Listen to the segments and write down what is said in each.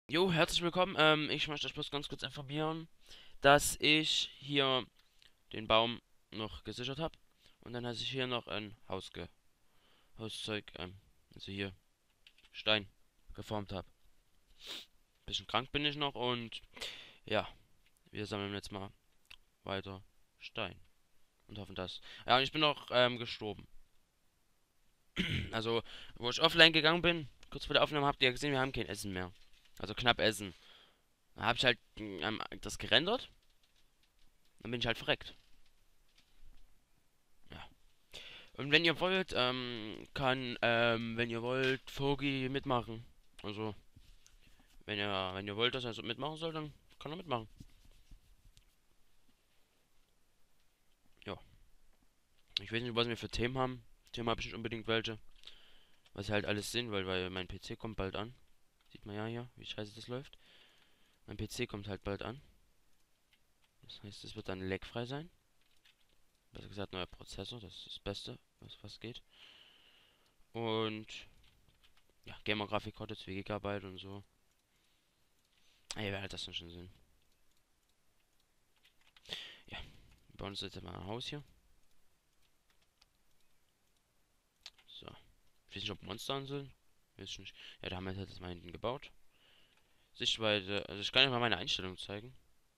Jo, herzlich willkommen. Ich möchte euch bloß ganz kurz informieren, dass ich hier den Baum noch gesichert habe. Und dann, dass ich hier noch ein Hauszeug, also hier Stein geformt habe. Bisschen krank bin ich noch und ja, wir sammeln jetzt mal weiter Stein und hoffen das. Ja, und ich bin noch gestorben. Also, wo ich offline gegangen bin, kurz vor der Aufnahme habt ihr ja gesehen, wir haben kein Essen mehr. Also knapp Essen. Dann habe ich halt das gerendert, dann bin ich halt verreckt. Ja. Und wenn ihr wollt, wenn ihr wollt, Fogi mitmachen. Also, wenn ihr wollt, dass er so mitmachen soll, dann kann er mitmachen. Ja. Ich weiß nicht, was wir für Themen haben. Themen habe ich nicht unbedingt welche. Was sie halt alles sind, weil mein PC kommt bald an. Sieht man ja hier, wie scheiße das läuft. Mein PC kommt halt bald an. Das heißt, es wird dann lagfrei sein. Besser gesagt, neuer Prozessor, das ist das Beste, was geht. Und ja, Gamer-Grafikkarte, 2 Gigabyte und so. Ey, wer hat das denn schon Sinn? Ja, wir bauen uns jetzt mal ein Haus hier. So. Ich weiß nicht, ob Monster an sind. Weiß ich nicht. Ja, da haben wir jetzt mal hinten gebaut. Sichtweite. Also ich kann euch mal meine Einstellung zeigen.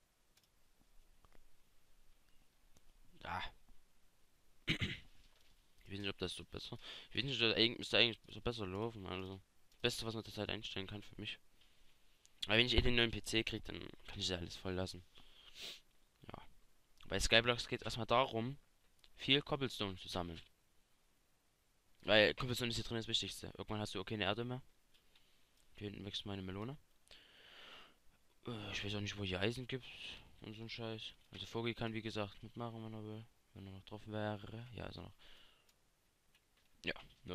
Ah, ich weiß nicht, ob das so besser. Ich weiß nicht, das müsste eigentlich so besser laufen. Also. Das Beste, was man zurzeit einstellen kann für mich. Aber wenn ich den neuen PC kriege, dann kann ich das alles voll lassen. Ja. Bei Skyblocks geht es erstmal darum, viel Cobblestone zu sammeln. Weil Cobblestone ist hier drin das Wichtigste. Irgendwann hast du auch keine Erde mehr. Hier hinten wächst meine Melone. Ich weiß auch nicht, wo hier Eisen gibt und so ein Scheiß. Also Vogel kann wie gesagt mitmachen, wenn er will. Wenn er noch drauf wäre. Ja, ist er noch. Ja, ne?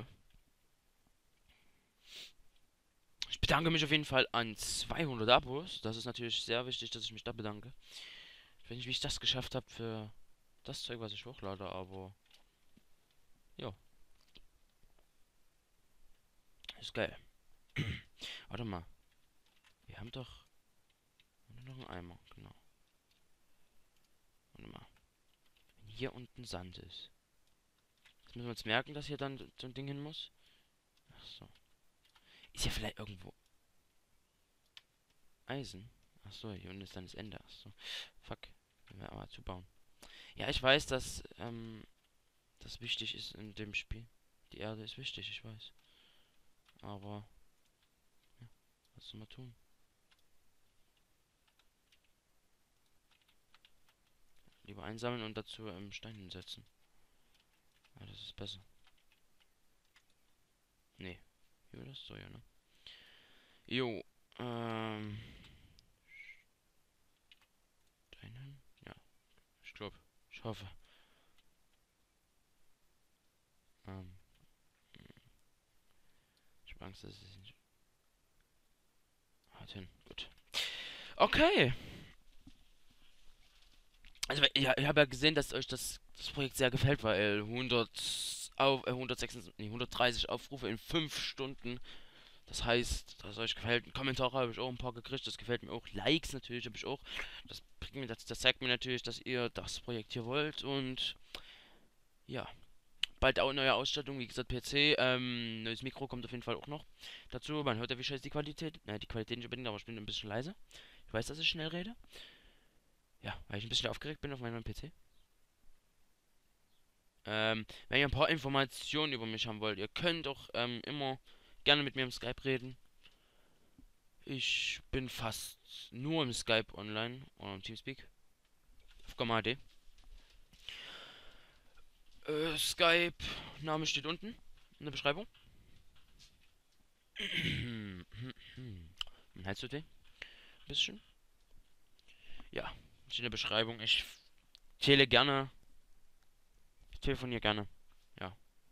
Ich bedanke mich auf jeden Fall an 200 Abos. Das ist natürlich sehr wichtig, dass ich mich da bedanke. Ich weiß nicht, wie ich das geschafft habe für das Zeug, was ich hochlade, aber ja, ist geil. Warte mal, wir haben doch nur noch einen Eimer, genau. Warte mal, wenn hier unten Sand ist. Jetzt müssen wir uns merken, dass hier dann so ein Ding hin muss. Ach so. Ist hier vielleicht irgendwo Eisen? Ach so, hier unten ist dann das Ende. Ach so. Fuck. Wenn wir aber zubauen. Ja, ich weiß, dass das wichtig ist in dem Spiel. Die Erde ist wichtig, ich weiß. Aber, ja, was soll man tun? Lieber einsammeln und dazu Stein hinsetzen. Ja, das ist besser. Nee. Jo, das ist so, ja, ne? Jo, ähm. Stein hin? Ja, ich glaube. Ich hoffe. Ähm, ich habe Angst, dass es nicht. Hat hin. Gut. Okay. Also, ich habe ja gesehen, dass euch das Projekt sehr gefällt, weil 126, nee, 130 Aufrufe in 5 Stunden. Das heißt, dass es euch gefällt. Kommentare habe ich auch ein paar gekriegt. Das gefällt mir auch. Likes natürlich habe ich auch. Das zeigt mir natürlich, dass ihr das Projekt hier wollt. Und ja, bald auch neue Ausstattung. Wie gesagt, PC. Neues Mikro kommt auf jeden Fall auch noch dazu. Man hört ja, wie scheiße die Qualität. Naja, die Qualität nicht unbedingt, aber ich bin ein bisschen leise. Ich weiß, dass ich schnell rede. Ja, weil ich ein bisschen aufgeregt bin auf meinem neuen PC. Wenn ihr ein paar Informationen über mich haben wollt, ihr könnt auch immer gerne mit mir im Skype reden. Ich bin fast nur im Skype online oder im Teamspeak. Auf Gamma.d. Skype, Name steht unten in der Beschreibung. Hältst du den? Bisschen? Ja, steht in der Beschreibung. Ich tele gerne. Ich telefoniere gerne. Ja.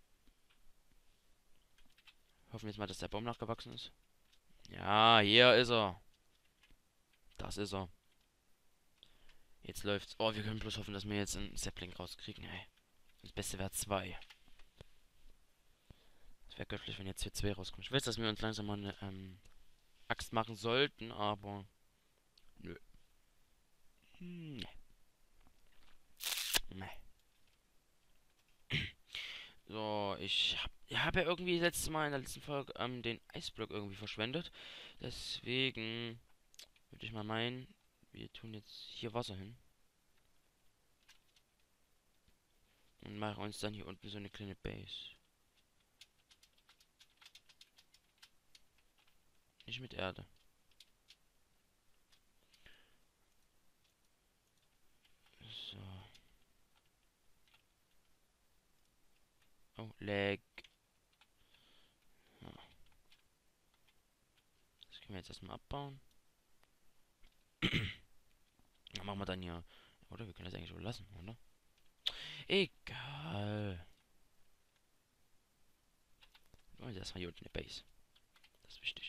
Hoffen wir jetzt mal, dass der Baum nachgewachsen ist. Ja, hier ist er. Das ist er. Jetzt läuft's. Oh, wir können bloß hoffen, dass wir jetzt einen Sapling rauskriegen, ey. Das Beste wäre 2. Das wäre göttlich, wenn jetzt hier 2 rauskommen. Ich weiß, dass wir uns langsam mal eine Axt machen sollten, aber nö. Nee. Nee. So, ich hab ja irgendwie letztes Mal in der letzten Folge den Eisblock irgendwie verschwendet. Deswegen würde ich mal meinen, wir tun jetzt hier Wasser hin. Und machen uns dann hier unten so eine kleine Base. Nicht mit Erde. So. Oh, Lag. Ja, das können wir jetzt erstmal abbauen. Dann machen wir dann hier. Oder wir können das eigentlich so lassen, oder? Egal. Oh, erstmal hier unten eine Base. Das ist wichtig.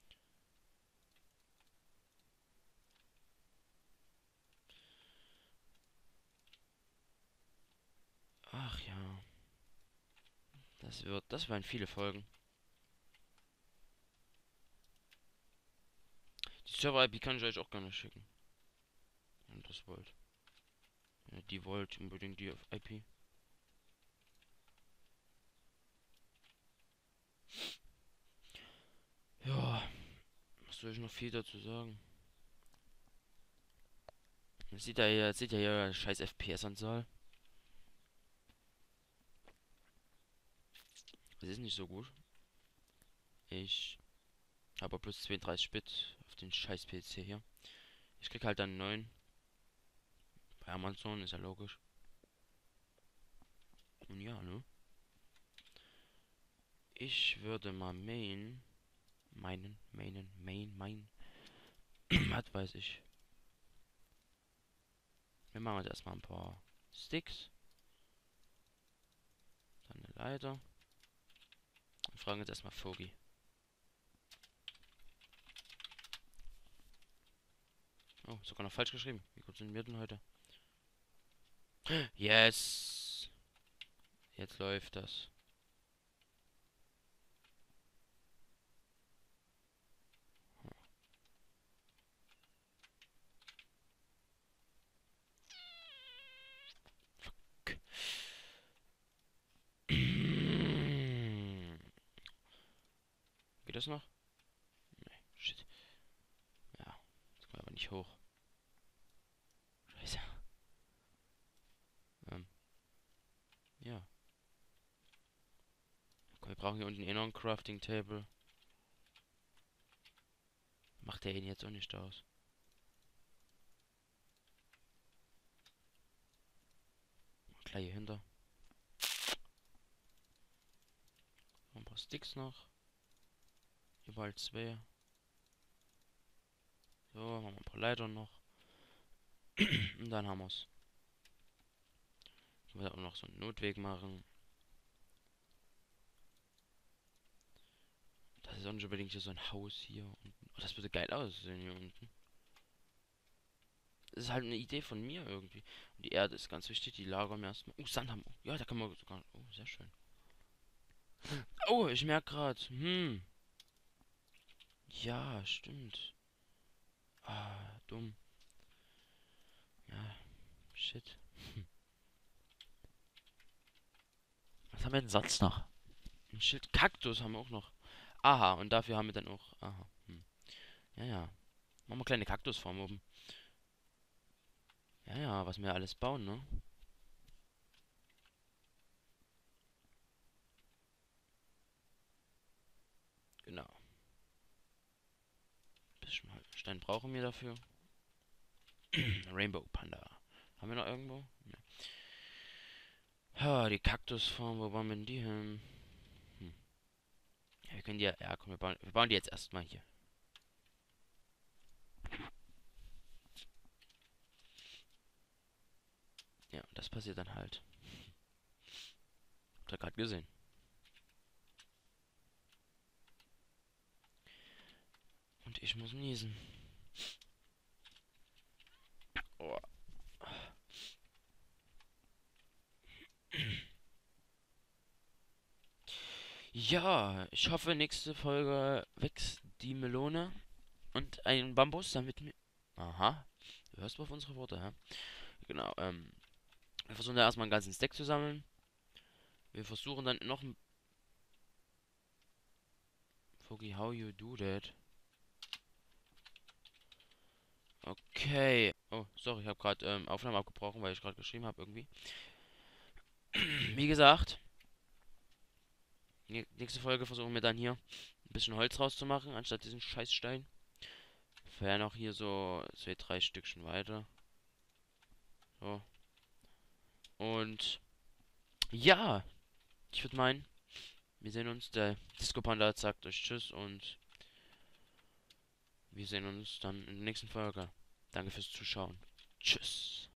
Ach ja. Das werden viele Folgen. Die Server-IP kann ich euch auch gerne schicken. Wenn ihr das wollt. Wenn ihr die wollt, unbedingt die IP. Ja, was soll ich noch viel dazu sagen? Seht ihr hier scheiß FPS-Anzahl. Das ist nicht so gut. Ich habe plus 32 Bit auf den scheiß PC hier. Ich krieg halt dann einen neuen. Bei Amazon, ist ja logisch. Und ja, ne? Ich würde mal main. Was weiß ich. Wir machen jetzt erstmal ein paar Sticks. Dann eine Leiter. Und fragen jetzt erstmal Fogi. Oh, sogar noch falsch geschrieben. Wie gut sind wir denn heute? Yes! Jetzt läuft das. Geht das noch? Nee, shit. Ja, jetzt kommen wir aber nicht hoch. Scheiße. Ähm, ja. Komm, wir brauchen hier unten eh noch ein Crafting Table. Macht der ihn jetzt auch nicht aus. Gleich hier hinter. Ein paar Sticks noch. Überall zwei. So, machen wir ein paar Leitern noch. Und dann haben wir's. Können wir auch noch so einen Notweg machen. Das ist auch nicht unbedingt hier so ein Haus hier unten. Oh, das würde geil aussehen hier unten. Das ist halt eine Idee von mir irgendwie. Und die Erde ist ganz wichtig, die lagern wir erstmal. Oh, Sand haben wir. Ja, da kann man sogar. Oh, sehr schön. Oh, ich merke gerade. Ja, stimmt. Ah, dumm. Ja, shit. Was haben wir denn sonst noch? Ein Schild. Kaktus haben wir auch noch. Aha, und dafür haben wir dann auch. Aha. Ja, ja. Machen wir kleine Kaktusform oben. Ja, ja, was wir alles bauen, ne? Genau. Bisschen halt Stein brauchen wir dafür. Rainbow Panda. Haben wir noch irgendwo? Ne. Ha, die Kaktusform, wo wollen wir denn die hin? Ja, wir können die ja, komm, wir bauen die jetzt erstmal hier. Ja, das passiert dann halt. Habt ihr gerade gesehen. Und ich muss niesen. Oh. Ja, ich hoffe, nächste Folge wächst die Melone und einen Bambus, damit wir... Aha, du hörst mal auf unsere Worte, hä? Genau, wir versuchen da erstmal einen ganzen Stack zu sammeln. Wir versuchen dann noch ein... Fogi, how you do that? Okay. Oh, sorry, ich habe gerade Aufnahme abgebrochen, weil ich gerade geschrieben habe irgendwie. Wie gesagt, nächste Folge versuchen wir dann hier ein bisschen Holz rauszumachen, anstatt diesen Scheißstein. Fern auch hier so 2, 3 Stückchen weiter. So. Und ja, ich würde meinen, wir sehen uns. Der Disco Panda sagt euch Tschüss und wir sehen uns dann in der nächsten Folge. Danke fürs Zuschauen. Tschüss.